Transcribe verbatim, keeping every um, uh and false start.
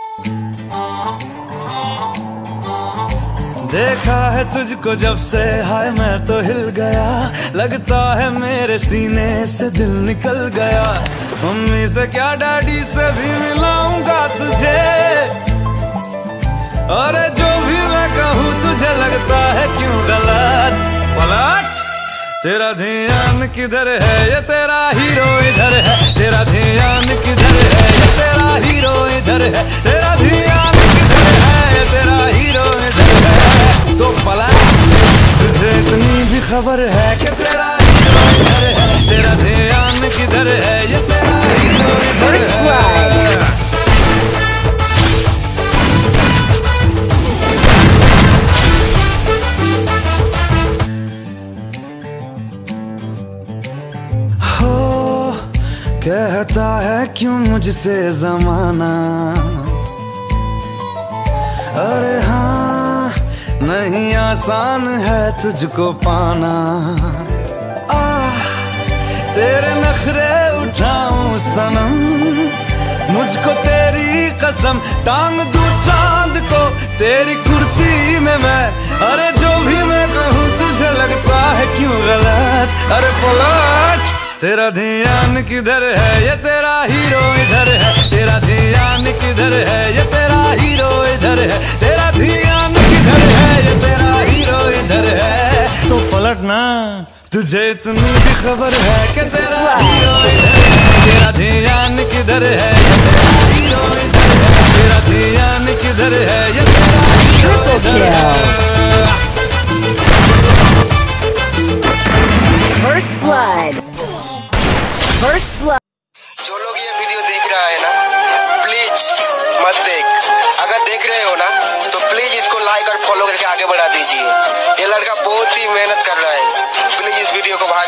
देखा है तुझको जब से हाय मैं तो हिल गया, लगता है मेरे सीने से दिल निकल गया। मम्मी से क्या डैडी से भी मिलाऊंगा तुझे, अरे जो भी मैं कहूँ तुझे लगता है क्यों गलत। पलट, तेरा ध्यान किधर है, ये तेरा हीरो इधर है। तेरा ध्यान किधर है, ये तेरा हीरो इधर है। तेरा ध्यान किधर है, ये तेरा हीरो इधर है। तो पलट, तुझे इतनी भी खबर है कि तेरा हीरो इधर है। तेरा ध्यान किधर है, ये तेरा हीरो इधर है। कहता है क्यों मुझसे जमाना, अरे हाँ नहीं आसान है तुझको पाना। आ तेरे नखरे उठाऊं सनम, मुझको तेरी कसम टांग दूं चांद को तेरी कुर्ती में मैं। अरे जो भी मैं कहूँ तुझे लगता है क्यों गलत। अरे पलट, तेरा ध्यान किधर है, ये तेरा हीरो इधर है। तेरा ध्यान किधर है, ये तेरा हीरो इधर है। तेरा ध्यान किधर है, ये तेरा हीरो इधर है। तो पलटना, तुझे इतनी भी खबर है कि तेरा हीरो इधर है। तेरा ध्यान किधर है, ये तेरा हीरो इधर है। तेरा ध्यान किधर है, ये तेरा हीरो इधर है। First blood. First blood. जो लोग ये वीडियो देख रहा है ना, प्लीज मत देख। अगर देख रहे हो ना तो प्लीज इसको लाइक और फॉलो करके आगे बढ़ा दीजिए। ये लड़का बहुत ही मेहनत कर रहा है, प्लीज इस वीडियो को